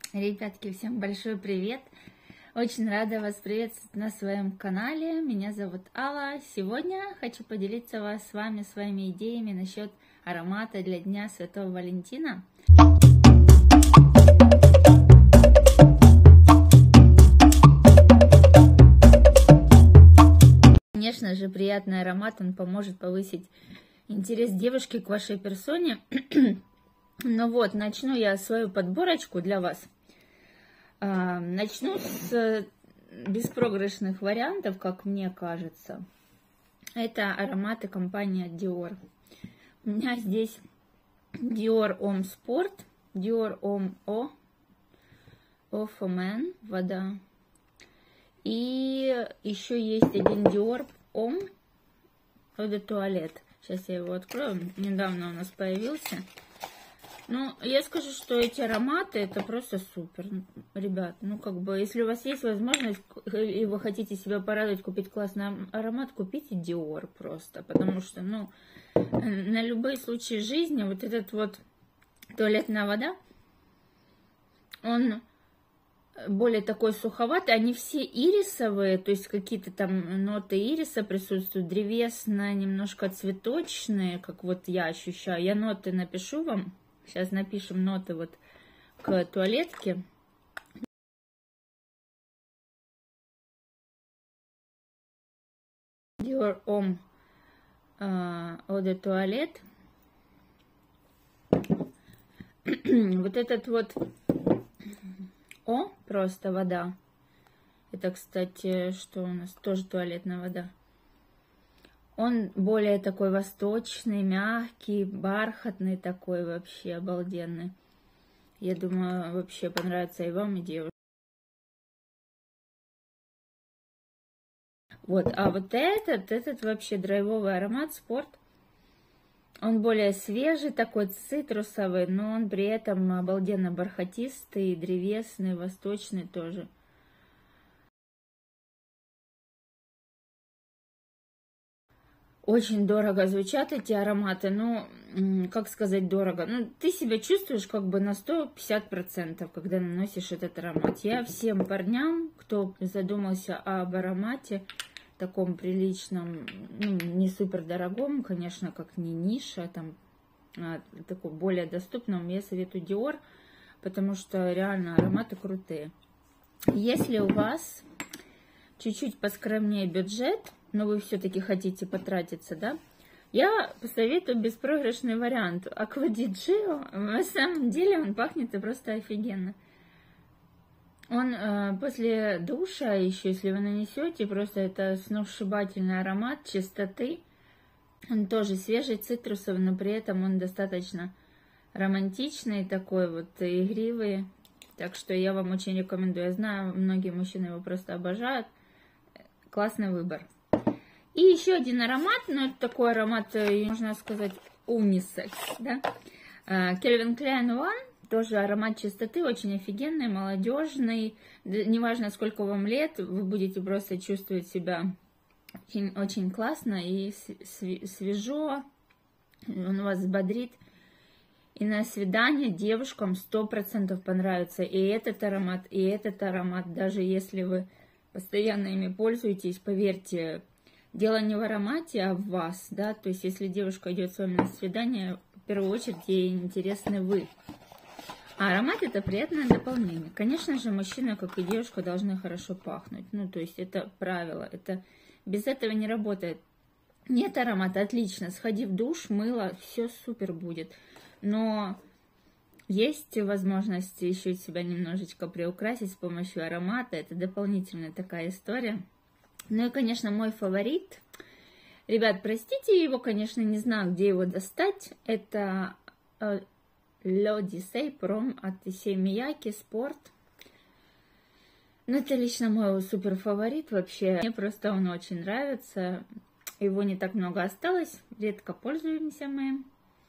Ребятки, всем большой привет! Очень рада вас приветствовать на своем канале. Меня зовут Алла. Сегодня хочу поделиться с вами своими идеями насчет аромата для Дня Святого Валентина. Конечно же, приятный аромат, он поможет повысить интерес девушки к вашей персоне. Ну вот, начну я свою подборочку для вас. Начну с беспроигрышных вариантов, как мне кажется. Это ароматы компании Dior. У меня здесь Dior Homme Sport, Dior Homme Eau for Men, вода. И еще есть один Dior Homme Eau de Toilette. Сейчас я его открою. Недавно у нас появился. Ну, я скажу, что эти ароматы, это просто супер, ребят. Ну, как бы, если у вас есть возможность, и вы хотите себя порадовать, купить классный аромат, купите Dior просто. Потому что, ну, на любые случаи жизни, вот этот вот туалетная вода, он более такой суховатый. Они все ирисовые, то есть какие-то там ноты ириса присутствуют, древесные, немножко цветочные, как вот я ощущаю. Я ноты напишу вам. Сейчас напишем ноты вот к туалетке. Dior Homme Eau de Toilette. Вот этот вот О, просто вода. Это, кстати, что у нас? Тоже туалетная вода. Он более такой восточный, мягкий, бархатный такой, вообще обалденный. Я думаю, вообще понравится и вам, и девушке. Вот, а вот этот вообще драйвовый аромат Спорт. Он более свежий, такой цитрусовый, но он при этом обалденно бархатистый, древесный, восточный тоже. Очень дорого звучат эти ароматы, но, как сказать, дорого. Ну, ты себя чувствуешь как бы на 150%, когда наносишь этот аромат. Я всем парням, кто задумался об аромате, таком приличном, ну, не супер дорогом, конечно, как не ниша, там, таком более доступном, я советую Dior, потому что реально ароматы крутые. Если у вас чуть-чуть поскромнее бюджет, но вы все-таки хотите потратиться, да, я посоветую беспроигрышный вариант. Aqua di Gio, на самом деле он пахнет просто офигенно. Он после душа, еще если вы нанесете, просто это сногсшибательный аромат чистоты. Он тоже свежий, цитрусовый, но при этом он достаточно романтичный, такой вот игривый. Так что я вам очень рекомендую. Я знаю, многие мужчины его просто обожают. Классный выбор. И еще один аромат, но это такой аромат, можно сказать, унисекс, да? Calvin Klein One, тоже аромат чистоты, очень офигенный, молодежный. Неважно, сколько вам лет, вы будете просто чувствовать себя очень, очень классно и свежо. Он вас взбодрит. И на свидание девушкам 100% понравится и этот аромат, даже если вы постоянно ими пользуетесь, поверьте, дело не в аромате, а в вас, да, то есть если девушка идет с вами на свидание, в первую очередь ей интересны вы. А аромат это приятное дополнение. Конечно же, мужчина, как и девушка, должны хорошо пахнуть, ну, то есть это правило, это без этого не работает. Нет аромата, отлично, сходи в душ, мыло, все супер будет, но есть возможность еще себя немножечко приукрасить с помощью аромата, это дополнительная такая история. Ну и, конечно, мой фаворит. Ребят, простите, его, конечно, не знаю, где его достать. Это L'Eau d'Issey Prom от Issey Miyake Sport. Ну, это лично мой супер фаворит вообще. Мне просто он очень нравится. Его не так много осталось. Редко пользуемся мы им.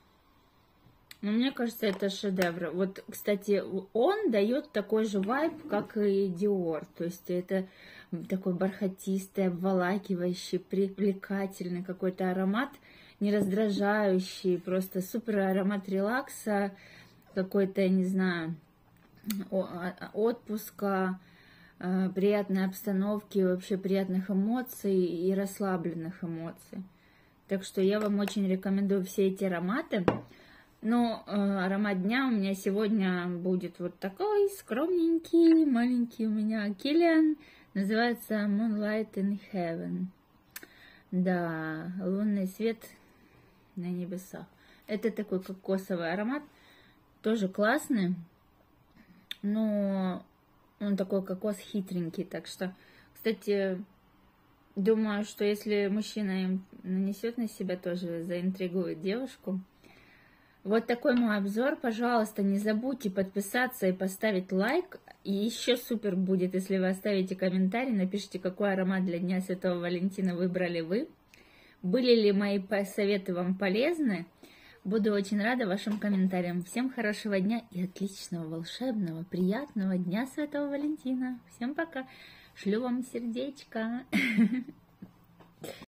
Но мне кажется, это шедевр. Вот, кстати, он дает такой же вайб, как и Dior. То есть это такой бархатистый, обволакивающий, привлекательный какой-то аромат, не раздражающий, просто супер аромат релакса, какой-то, я не знаю, отпуска, приятной обстановки, вообще приятных эмоций и расслабленных эмоций. Так что я вам очень рекомендую все эти ароматы. Но аромат дня у меня сегодня будет вот такой скромненький, маленький у меня Kilian. Называется Moonlight in Heaven. Да, лунный свет на небесах. Это такой кокосовый аромат. Тоже классный. Но он такой кокос хитренький. Так что, кстати, думаю, что если мужчина им нанесет на себя, тоже заинтригует девушку. Вот такой мой обзор. Пожалуйста, не забудьте подписаться и поставить лайк. И еще супер будет, если вы оставите комментарий, напишите, какой аромат для Дня Святого Валентина выбрали вы. Были ли мои советы вам полезны? Буду очень рада вашим комментариям. Всем хорошего дня и отличного, волшебного, приятного Дня Святого Валентина. Всем пока. Шлю вам сердечко.